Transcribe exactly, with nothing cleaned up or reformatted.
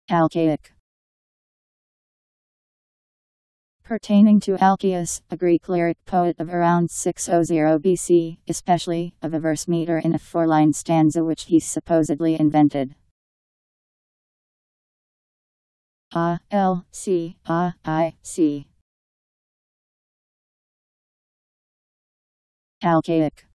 Alcaic. Pertaining to Alcaeus, a Greek lyric poet of around six hundred B C, especially of a verse meter in a four-line stanza which he supposedly invented. A L C A I C. Alcaic.